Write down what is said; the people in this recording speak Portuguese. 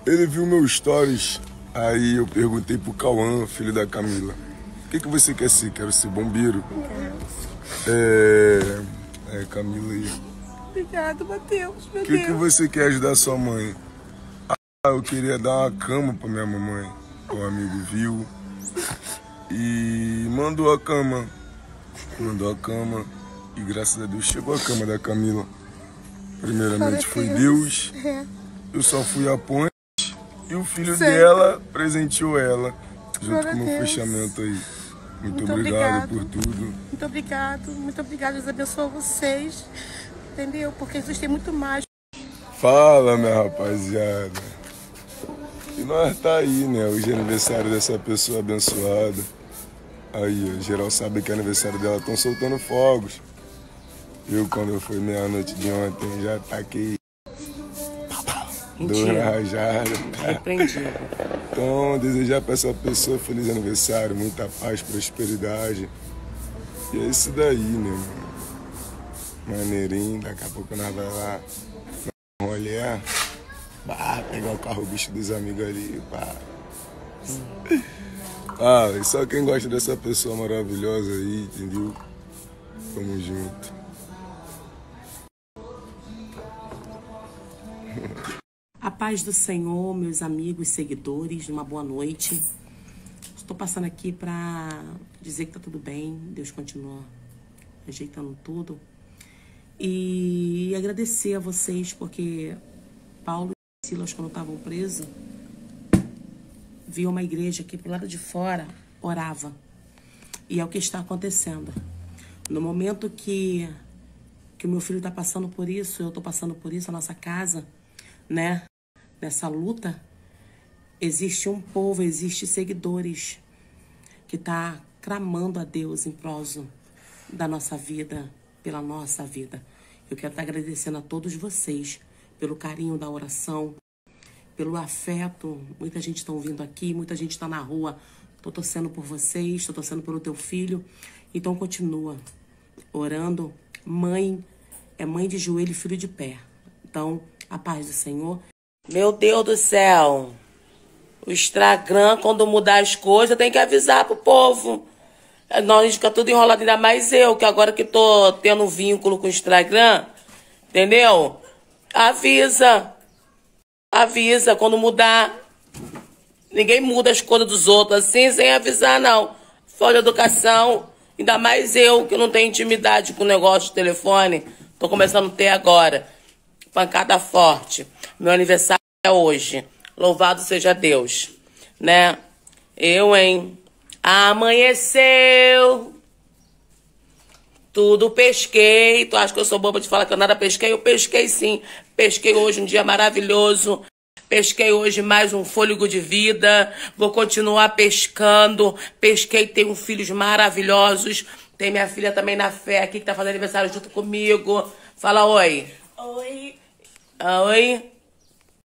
Ele viu meus stories, aí eu perguntei pro Cauã, filho da Camila, o que você quer ser? Quero ser bombeiro. Camila aí. Obrigado, Matheus, meu O Deus. que você quer ajudar sua mãe? Ah, eu queria dar uma cama pra minha mamãe. O amigo viu e mandou a cama. E graças a Deus chegou a cama da Camila. Primeiramente foi Deus. Eu só fui a ponte e o filho dela presenteou ela junto com o meu fechamento aí. Muito obrigado por tudo. Muito obrigado. Deus abençoe vocês. Entendeu? Porque Jesus tem muito mais. Fala, minha rapaziada. E nós tá aí, né? Hoje é aniversário dessa pessoa abençoada. Aí, ó, geral sabe que é aniversário dela, estão soltando fogos. Eu, quando foi meia-noite de ontem, já taquei 2 rajadas. Repreendido. Então, desejar pra essa pessoa feliz aniversário, muita paz, prosperidade. E é isso daí, né, mano? Maneirinho, daqui a pouco nós vai lá olhar, pegar o carro bicho dos amigos ali, e só quem gosta dessa pessoa maravilhosa aí, entendeu? Tamo junto. A paz do Senhor, meus amigos, seguidores, uma boa noite. Estou passando aqui para dizer que tá tudo bem, Deus continua ajeitando tudo. E agradecer a vocês, porque Paulo e Silas, quando estavam presos, viu uma igreja aqui pro lado de fora, orava. E é o que está acontecendo. No momento que o meu filho está passando por isso, eu estou passando por isso, a nossa casa, né? Nessa luta, existe um povo, existe seguidores que tá clamando a Deus em prol da nossa vida, pela nossa vida. Eu quero estar agradecendo a todos vocês pelo carinho da oração, pelo afeto. Muita gente está ouvindo aqui, muita gente está na rua. Estou torcendo por vocês, estou torcendo pelo teu filho. Então continua orando. Mãe é mãe de joelho e filho de pé. Então, a paz do Senhor. Meu Deus do céu. O Instagram, quando mudar as coisas, tem que avisar pro povo. Nós fica tudo enrolado, ainda mais eu, que agora que tô tendo um vínculo com o Instagram, entendeu? Avisa quando mudar. Ninguém muda as coisas dos outros assim, sem avisar, não. Falta de educação, ainda mais eu, que não tenho intimidade com o negócio de telefone. Tô começando a ter agora. Pancada forte. Meu aniversário é hoje. Louvado seja Deus, né? Amanheceu, tudo pesquei. Tu acha que eu sou boba de falar que eu nada pesquei? Eu pesquei sim. Pesquei hoje um dia maravilhoso. Pesquei hoje mais um fôlego de vida. Vou continuar pescando. Pesquei, tenho filhos maravilhosos. Tem minha filha também na fé aqui que tá fazendo aniversário junto comigo. Fala oi. Oi. Oi.